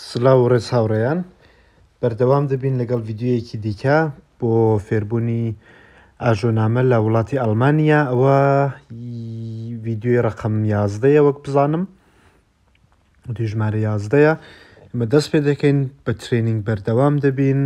سلااو ڕێز هاوڕێیان بەردەوام دەبین لەگەڵ ڤیددیویەکی دیکە بۆ فێربوونی ئاژۆنامە لە وڵاتی ئەڵمانیا. ئەوە ڤیددیوی ڕقم 11 وەک بزانم ژمارە 11 ئمە دەست پێ دەکەین بە ترێنینگ بەردەوام دەبین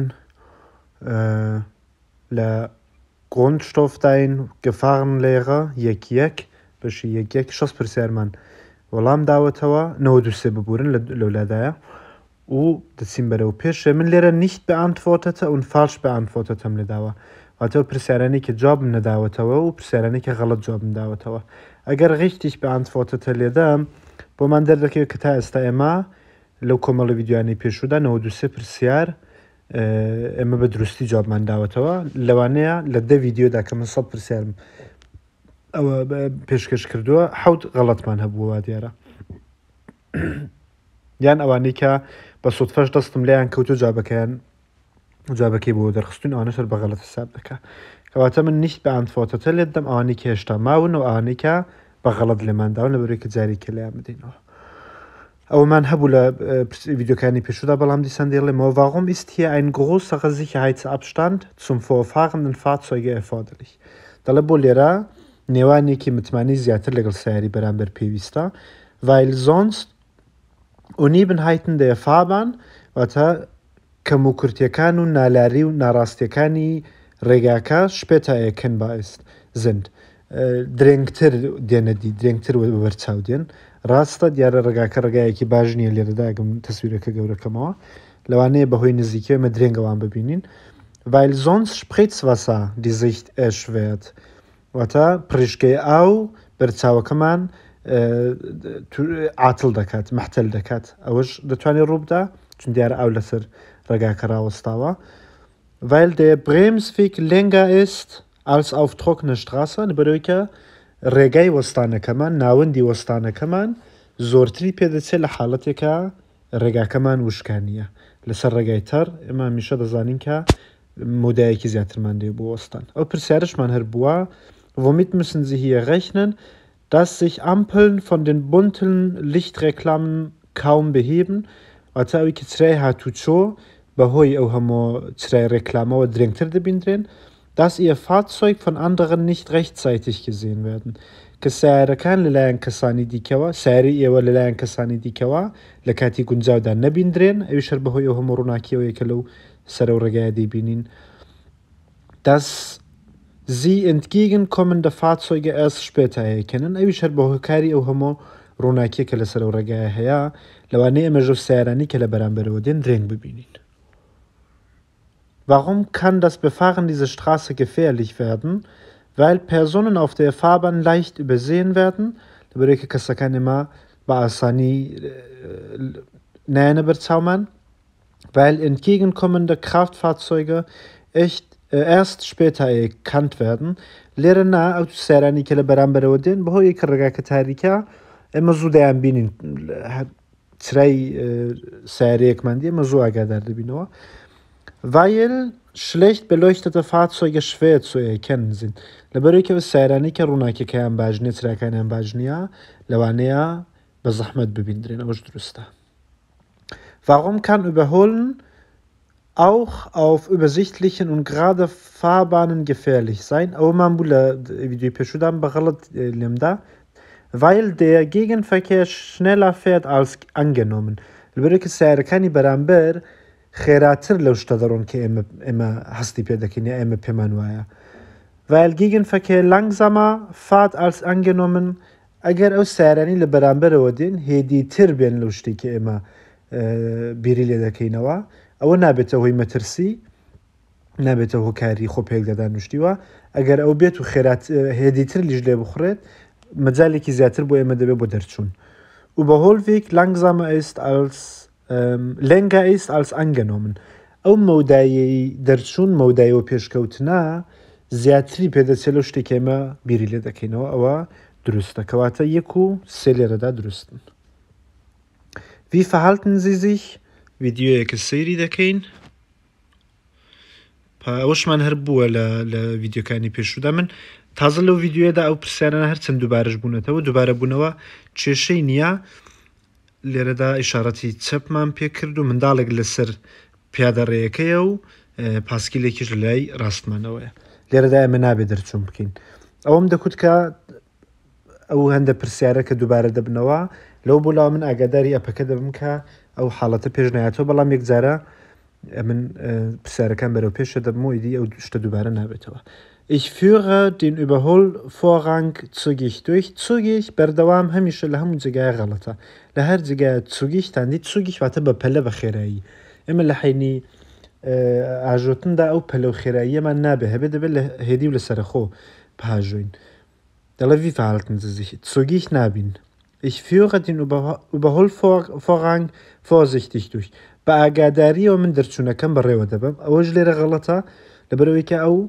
لە Grundstoffdein Gefahrenlehre یەک بەشی یەک 6 پرسیارمان وەڵام داوەتەوە 93 ببورن لەولادایە و دەچین بەرەو پێشێ. من لێرە nicht beantwortete und falsch beantwortetem لێداوە، واتەوە پرسیارانی کە جوابم نەداوەتەوە و پرسیارانی کە غەڵەت جوابم داوەتەوە. ئەگەر richtig beantwortete لێدام بۆمان دەردەکەوێت کە تا ئێستا ئێمە لەو کۆمەڵە ڤیددیویانی پێشودا 93 پرسیار ئێمە بە دروستی جوابمان داوەتەوە. لەوانەیە لە 10 ڤیددیۆدا کە من 100 پرسیارم ئەوە پێشکەش کردووە 7 غەڵەتمان هەبووە دیارە، یان ئەوانەی کە بە سوودفەش دەستم لێیان کەوتو جوابەکەی بۆ دەرخستون ئەوانەش بە غەڵەت حساب دەکات. کەواتە من nicht beantwortete لێت دەم ئەوانەی کە هێشتا ماون و ئەوانەی کە بە غەڵەت لێمانداون لەبەرەوەی کە جارێکی لێیان بدەینەوە. ئەومان هەبوو لە ڤیددیۆکانی پێشودا، بەڵام دیسان دێڵێمەوە warum ist hier ein größerer Sicherheitsabstand zum vorfahrenden Fahrzeuge erforderlich. دەڵێ بۆ لێرە نێوانێکی متمانی زیاتر لەگەڵ سیاری بەرامبەر پێویستە، weil sonst Unebenheiten der Fahrbahn واتە کەموکورتیەکان و نالاری و ناڕاستیەکانی ڕێگاکە später erkennbar sind. درێنگتر دێنەدی، درێنگتر بەرچاو دێن. ڕاستە دیارە ڕێگاکە ڕێگایەکی باش نییە، لێرەداگەم تەسویرەکە گەورەکەمەوە لەوانەیە بەهۆی نزیکەوە درێنگەوان ببینین. weil sonst Spritzwasser die Sicht erschwert واتە پڕیشکەی ئاو بەرچاوەکەمان عاتڵ دەکات، مەحتەل دەکات، ئەوەش دەتوانێت ڕووبدا چون دیارە ئاو لەسەر ڕێگاکە ڕاوەستاوە. weil der Bremsweg länger ist als auf trockene Straße بەرەوەی کە ڕێگای وەستانەکەمان، ناوەندی وەستانەکەمان زۆرتری پێدەچێت لە حاڵەتێکە ڕێگاکەمان وشکانیە. لەسەر ڕێگای تەر ئێمە هەمیشە دەزانین کە مودایەکی زیاترمان دێ بۆ وەستان. ئەو پرسیارشمان هەر بووە womit müssen Sie hier rechnen, dass sich Ampeln von den bunten Lichtreklamen kaum beheben. واتە ئەوی کە چرای هاتوچۆ بەهۆی ئەو هەموو چرای ڕێکلامەوە درێنگتر دەبیندرێن، dass ihr Fahrzeug von anderen nicht rechtzeitig gesehen werden. کە سیارەکان لەلایەن کەسانی دیکەوە، سیاری ئێوە لەلایەن کەسانی دیکەوە لە کاتی گونجاودا نەبیندرێن، ئەوی شەر بەهۆی ئەو هەموو ڕووناکیەوەی کە لەو سەرە و ڕێگایە دەیبینین. dass sie entgegenkommende Fahrzeuge erst später erkennen. ئەوی شەر بەهۆکاری ئەو هەموو ڕووناکیە کە لەسەر و ڕێگایە هەیە لەوانەیە ئەمەژە و سیارانی کە لە بەرامبەرەوە دێن درێنگ ببینین. Warum kann das Befahren dieser Straße gefährlich werden? Weil Personen auf der Fahrbahn leicht übersehen werden. لەبەرەوەی کە کەسەکان ئێمە بە ئاسانی نایەنە بەرچاومان. Weil entgegenkommende Kraftfahrzeuge erst später erkannt werden. لێرە نا ئەو سیارانی کە لە بەرامبەرەوە دێن بەهۆی کە ڕێگاکە تاریکە ئێمە زوو دەیان بینین، چرای سیارەیەکمان دی ئێمە زوو ئاگادار دەبینەوە. weil schlecht beleuchtete Fahrzeuge schwer zu erkennen sind. لەبەرەوەی کە سیارانی کە ڕووناکیەکەیان باش نییە، چراکانیان باش نییە، لەوانەیە بە زەحمەت ببیندرێن، ئەوەش دروستە. warum kann Überholen auch auf übersichtlichen und gerade Fahrbahnen gefährlich sein? ئەوەمان بوو لە ڤیددیۆی پێشودان بە غەڵەت لێمدا. weil der Gegenverkehr schneller fährt als angenommen. لەبەرەوەی کە سیارەکانی بەرامبەر خێراتر لەو شتە دەڕۆن کە ئێمە هەستی پێ دەکەین یا ئێمە پێمان وایە. weil Gegenverkehr langsamer fährt als angenommen. ئەگەر ئەو سیارانی لە بەرامبەرەوە دێن هێدیتر بێن لەو شتێکی ئێمە بیری لێ دەکەینەوە، ئەوە نابێتە هۆی مەترسی، نابێتە هۆکاری خۆپێک دەدان نوشتیوە. ئەگەر ئەو بێت و خێرات هێدیتر لیژ لێ بخڕێت مەجالێکی زیاتر بۆ ئێمە دەبێت بۆ دەرچوون. Überholweg langsamer ist als länger ist als angenommen. ئەو مەودایەی دەرچوون مەودایەوە پێشکەوتنە زیاتری پێدەچێت لەو شتێک ئێمە بیری لێ دەکەینەوە، ئەوە دروستە. کەواتە 1 و 3 لێرەدا دروستن. Wie verhalten Sie sich? ڤیددیۆیەکە سەیری دەکەین. ئەوشمان هەر بووە لە ڤیددیۆکانی پێشودا. من تازە لەو ڤیددیۆدا ئەو پرسیارانە هەرچەند دووبارەش بوونەتەوە، دووبارە بوونەوە کێشەی نییە. لێرەدا ئیشارەتی چەپمان پێکرد و منداڵێک لەسەر پیادەڕێیەکەیە و پاسکیلێکیش لە لای ڕاستمانەوەیە. لێرەدا ئێمە نابێت دەرچوون بکەین. ئەوەم دەکوت کە ئەو هەندە پرسیارە کە دووبارە دەبنەوە لەو بۆلاوە من ئاگاداری ئەپەکە دەبم کە ئەو حاڵەتە پێش نایەتەوە، بەڵام یەک جارە من پرسیارەکان بەرەو پێشە دەبم و ئیدی ئەو شتە دووبارە نابێتەوە. Ich führe den Überholvorrang zügig durch. Zügig بەردەوام هەمیشە لە هەموو جگایە غەڵەتە. لە هەر جگایە zügigتاندی zügig واتە بە پەلە بە خێرایی. ئێمە لە حینی ئاژۆتندا ئەو پەلە و خێراییەمان نابێ هەبێت دەبێت لە هێدی و لە سەرخۆ پاژوین. دەڵێ wie verhalten Sie sich? Zügig نابین. Ich führe den Überholvorrang vorsichtig durch. بە ئاگاداریەوە من دەرچوونەکەم بەڕێوە دەبم. ئەوەش لێرە غەڵەتە لەبەرەوەی کە ئەو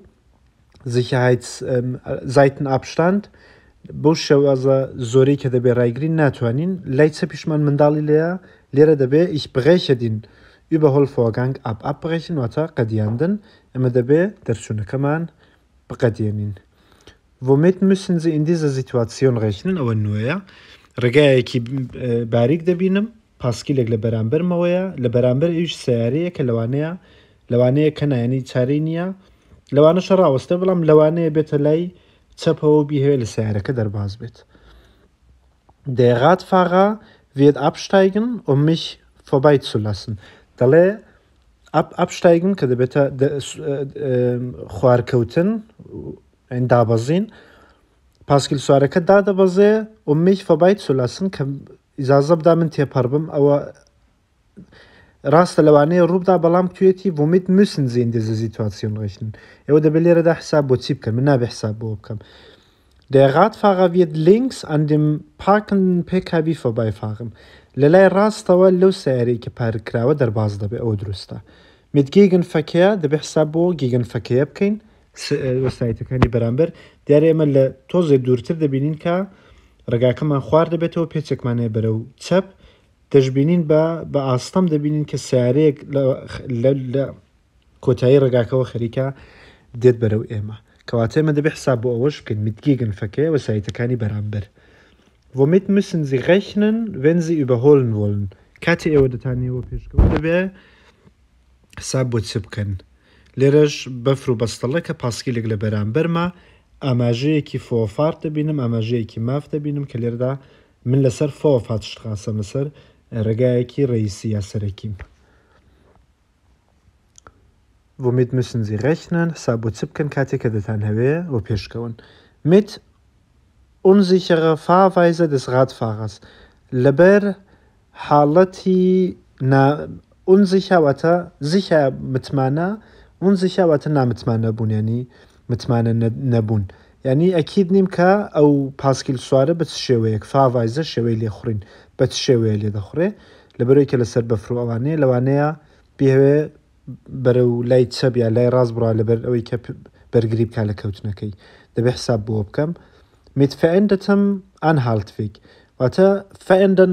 Sicherheitsseitenabstand بۆ شێوازە زۆرەی کە دەبێ ڕایگرین ناتوانین. لای چەپیشمان منداڵی لێرە دەبێ ich breche den Überholvorgang abbrechen واتە قەدیاندن. ئەمە دەبێ دەرچوونەکەمان بقەدیێنین. Womit müssen Sie in dieser Situation rechnen? ئەوە نوێیە. ڕێگایەکی باریک دەبینم، پاسکیلێک لە بەرامبەرمەوەیە، لە بەرامبەر ئیش سیارەیە کە لەوانەیە کە نایەنی چارەی نییە، لەوانەشە ڕاوەستە، بەڵام لەوانەیە بێتە لای چەپەوە بیهەوێت لە سیارەکە دەرباز بێت. Der Radfahrer wird absteigen, um mich vorbeizulassen. دەڵێ absteigen کە دەبێتە خوارکەوتن دابەزین، پاسکیل سوارەکە دادەبەزێ um mich vorbeizulassen کە ئیجازە بدا من تێپەڕ بم. ئەوە ڕاستە لەوانەیە ڕووبدا، بەڵام توێتی womit müssen Sie in dieser Situation rechnen. ئێوە دەبێت لێرەدا حساب بۆ چی بکەم؟ من نابێ حساب بۆ بکەم. Der Radfahrer wird links an dem parkenden PKW vorbeifahren. لە لای ڕاستەوە لەو سیارەی کە پارکراوە دەرباز دەبێت، ئەوە دروستە. Mit Gegenverkehr دەبێت حساب بۆ Gegenverkehr بکەین، وەسایتەکانی بەرامبەر. دیارە ئێمە لە تۆزێ دوورتر دەبینین کە ڕێگاکەمان خوار دەبێتەوە، پێچێکمانەیە بەرەو چەپ، دەشبینین بە ئاستەم دەبینین کە سیارەیەک لە کۆتایی ڕێگاکەوە خەریکە دێت بەرەو ئێمە، کەواتە ئێمە دەبێت حساب بۆ ئەوەش بکەین mit Gegenverkehr وەسایتەکانی بەرامبەر. Womit müssen Sie rechnen, wenn Sie überholen wollen? کاتی ئێوە دەتانیەوە پێشکەوە دەبێت حساب بۆ چ بکەن. لێرەش بەفر و بەستەڵە کە پاسکیلێک لە بەرامبەرمە، ئاماژەیەکی فۆفارت دەبینم، ئاماژەیەکی ماف دەبینم کە لێرەدا من لەسەر فۆفات شتخاسم، لەسەر ڕێگایەکی ڕئیسی یا سەرەکیم. Womit müssen Sie rechnen? حساب بۆ چ بکەن کاتێک کە دەتان هەوێ بۆ پێشکەون. Mit unsicherer Fahrweise des Radfahrers. لەبەر حاڵەتی unsicher واتە sicher متمانە، unsicher واتە نامتمانە بوون، ینی متمانە نەبوون. یعنی ئەکید نیم کە ئەو پاسکیل سوارە بە چ شێوەیەک فاڤایزە شێوەی لێخورین بە چ شێوەیە لێ دەخورێ، لەبەرەوەی کە لەسەر بەفرەوانەیە لەوانەیە بێوێ بەرەو لای چەب یا لای ڕاست بڕا لەبەر ئەوەی کە بەرگری بکا لە کەوتنەکەی. دەبێت حساب بۆ بکەم. mit verändertem Anhaltweg واتە verändern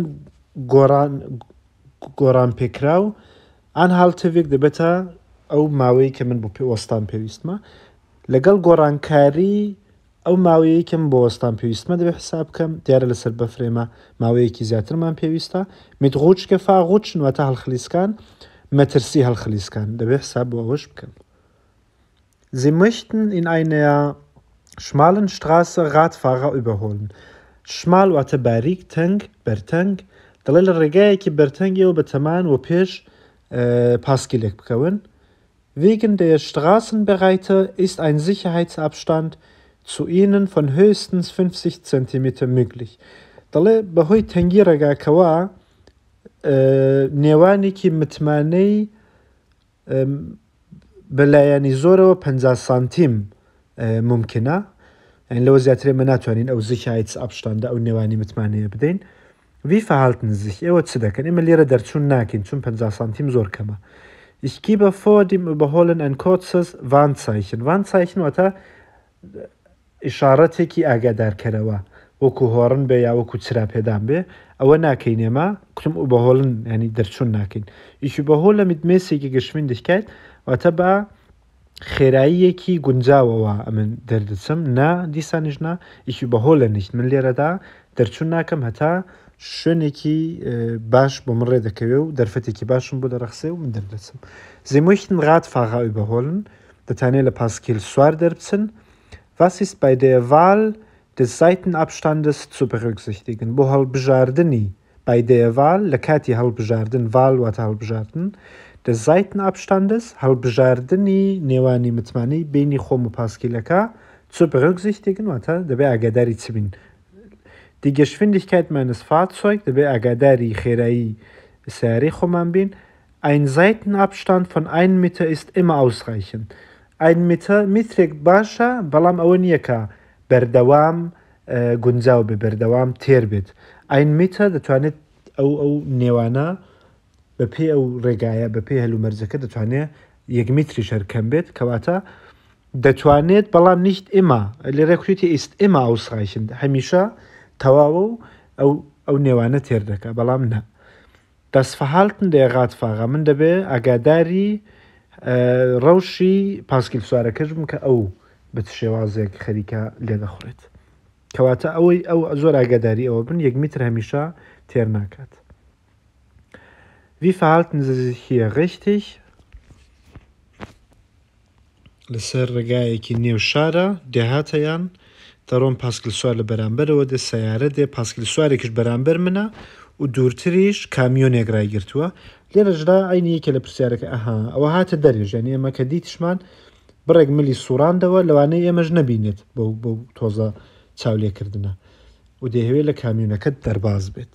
گۆڕان پێکراو، Anhalteweg دەبێتە ئەو ماوەی کە من بۆ وەستان پێویستمە، لەگەڵ گۆڕانکاری ئەو ماوەیە کەم بۆ وەستان پێویستمە دەبێت حساب بکەم. دیارە لەسەر بەفرێمە ماوەیەکی زیاترمان پێویستە. mit Rutschgefahr ڕوچن واتە هەڵخلیسکان، مەترسی هەڵخلیسکان، دەبێت حساب بۆ ئەوەش بکەم. Sie möchten in einer schmalen Straße Radfahrer überholen. شمال واتە باریک، تەنگ، بەرتەنگ، دەڵێ لە ڕێگایەکی بەرتەنگیەوە بە تەمان و پێش پاسکیلێک بکەون. Wegen der Straßenbreite ist ein Sicherheitsabstand zu ihnen von höchstens 50 cm möglich. دەڵێ بەهۆی تەنگی ڕێگاکەوە نێوانێکی متمانەی بەلایەنی زۆرەوە 50 سانتیم ممکنە، ئەین لەوە زیاترێ مە ناتوانین ئەو Sicherheitsabstand ئەو نێوانی متمانەیە بدەین. Wie verhalten Sie sich? ئێوە چ دەکەن؟ ئێمە لێرە دەرچوون ناکەین چون 50 سانتیم زۆر کەمە. Ich gebe vor dem Überholen ein kurzes Warnzeichen. Warnzeichen واتە ئیشارەتێکی ئاگادارکەرەوە، وەکو هۆڕن بێ یا وەکو چراپێدان بێ، ئەوە ناکەین ئێمە کوتم überholen ینی دەرچوون ناکەین. Ich überhole mit mäßiger Geschwindigkeit واتە بە خێراییەکی گونجاوەوە ئەمن دەردەچم، نا دیسانیش نا ich überhole nicht، من لێرەدا دەرچوون ناکەم هەتا شوێنێکی باش بۆ من ڕێ دەکەوێ و دەرفەتێکی باشم بۆ دەرەخسێ و من دەردەچم. Sie möchten Radfahrer überholen, دەتوانێت لە پاسکیل سوار دەربچن. Was ist bei der Wahl des Seitenabstandes zu berücksichtigen? بۆ هەڵبژاردننی bei der Wahl لە کاتی هەڵبژاردن Wahl واتە هەڵبژاردن des Seitenabstandes هەڵبژاردننی نێوانی متمانەی بینی خۆم و پاسکیلەکە zu berücksichtigen واتە دەبێت ئاگاداری چ بین. Die Geschwindigkeit meines Fahrzeugs دەبێت ئاگاداری خێرایی سیارەی خۆمان بین. Ein Seitenabstand von 1 Meter ist immer ausreichend. 1 Meter میترێک باشە بەڵام ئەوە نییە کە بەردەوام گونجاو بێ بەردەوام تێر بێت. 1 Meter دەتوانێت ئەو نێوانە بەپێی ئەو ڕێگایە بەپێی هەلومەرجەکە دەتوانێت 1 میتری شەرکەم بێت کەواتە دەتوانێت بەڵام nicht immer لێ ڕێکوتی ist immer ausreichend هەمیشە تەواو ئەو نێوانە تێر دەکە بەڵام نە. Das Verhalten der Radfahrer من دەبێ ئاگاداری ڕەوشی پاسکیل سوارەکەش بم کە ئەو بە شێوازێک خەریکە لێ دەخورێت کەواتە ئەو زۆر ئاگاداری ئەوە بن 1 میتر هەمیشە تێر ناکات. Wie verhalten Sie sich hier richtig? لەسەر ڕێگایەکی نێو شارە دێهاتەیان دەڕۆم پاسکیل سوار لە بەرامبەرەوە دێ سەیارە دێ پاسکیل سوارێکیش بەرامبەر منە و دوورتریش کامیۆنێک ڕایگرتووە. لێرەشدا عینی یەکێ لە پرسیارەکە ئەوە هاتە دەرێژ یعنی ئێمە کە دیتشمان بڕێک ملی سوڕاندەوە لەوانەیە ئێمەش نەبینێت بۆ تۆزە چاولێکردنە و دەیەوێت لە کامیۆنەکەت دەرباز بێت.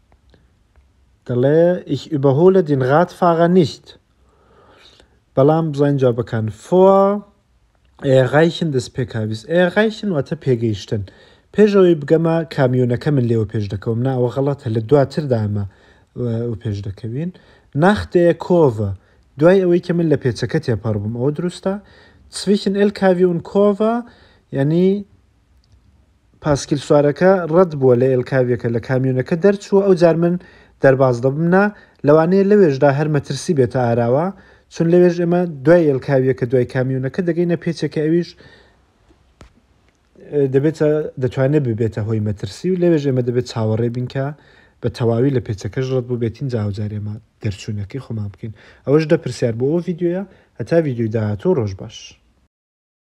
دەڵێ ich überhole den Radfahrer nicht. بەڵام بزانین جوابەکان vor Erreichen des PKWs. Erreichen واتە پێگەیشتن. پێشەوەی بگەمە کامیۆنەکە من لێوە پێش دەکەوم نا ئەوە غەڵەتە لە دواتردا ئەمە و پێش دەکەوین. Nach der Kurve دوای ئەوەی کە من لە پێچەکە تێپەڕ بووم ئەوە دروستە. Zwischen LKW und Kurve یعنی پاسکیل سوارەکە ڕەت بووە لە LKWەکە لە کامیۆنەکە دەرچووە ئەو جار من دەرباز دەبمنا لەوانەیە لەوێژدا هەر مەترسی بێتە ئاراوە چون لەوێژ ئێمە دوای LKWەکە دوای کامیۆنەکە دەگەینە پێچێکە ئەویش دەتوانێت ببێتە هۆی مەترسی و لەوێژ ئێمە دەبێت چاوەڕێ بینکە بە تەواوی لە پێچەکەش ڕەت بوو بێتین جاوجار ئێمە دەرچوونەکەی خۆمان بکەین. ئەوەش دەپرسیار بۆ ئەو ڤیددیوە هەتا ڤیددیوی داهاتوو ڕۆژ باش.